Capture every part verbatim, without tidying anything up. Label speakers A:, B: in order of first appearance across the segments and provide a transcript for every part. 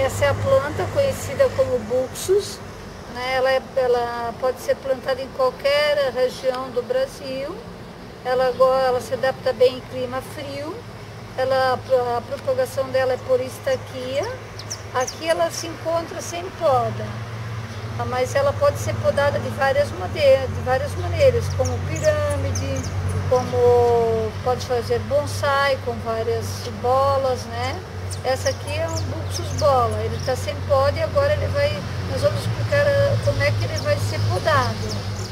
A: Essa é a planta conhecida como buxus, né? Ela, é, ela pode ser plantada em qualquer região do Brasil. Ela, ela se adapta bem em clima frio. Ela, a propagação dela é por estaquia. Aqui ela se encontra sem poda, mas ela pode ser podada de várias maneiras, de várias maneiras, como pirâmide, como pode fazer bonsai com várias bolas, né? Essa aqui é um buxus bola, ele está sem poda e agora ele vai, nós vamos explicar como é que ele vai ser podado.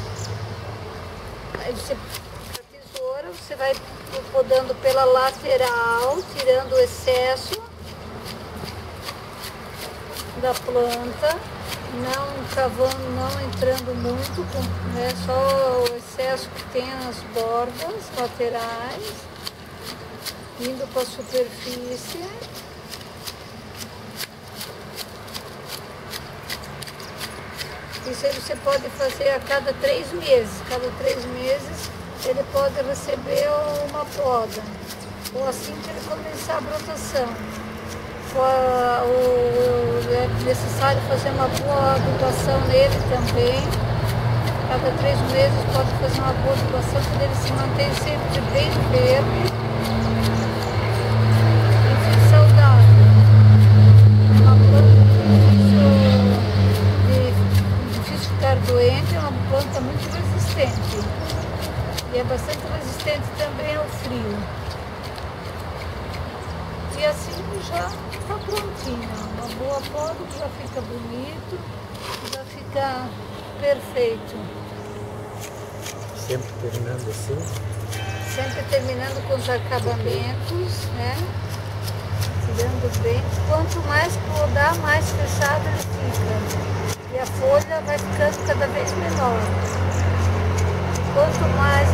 A: Aí você, com a tesoura, você vai podando pela lateral, tirando o excesso da planta, não cavando, não entrando muito, com, né, só o excesso que tem nas bordas laterais, indo para a superfície. Isso aí você pode fazer a cada três meses. Cada três meses ele pode receber uma poda, ou assim que ele começar a brotação. É necessário fazer uma boa adubação nele também. Cada três meses pode fazer uma boa adubação para ele se manter sempre bem verde e saudável. É uma planta difícil, difícil ficar doente, é uma planta muito resistente. E é bastante resistente também ao frio. E assim já está prontinha. Uma boa poda já fica bonito, já fica perfeito.
B: Sempre terminando assim?
A: Sempre terminando com os acabamentos, né? Tirando bem. Quanto mais podar, mais fechado ele fica. E a folha vai ficando cada vez menor. Quanto mais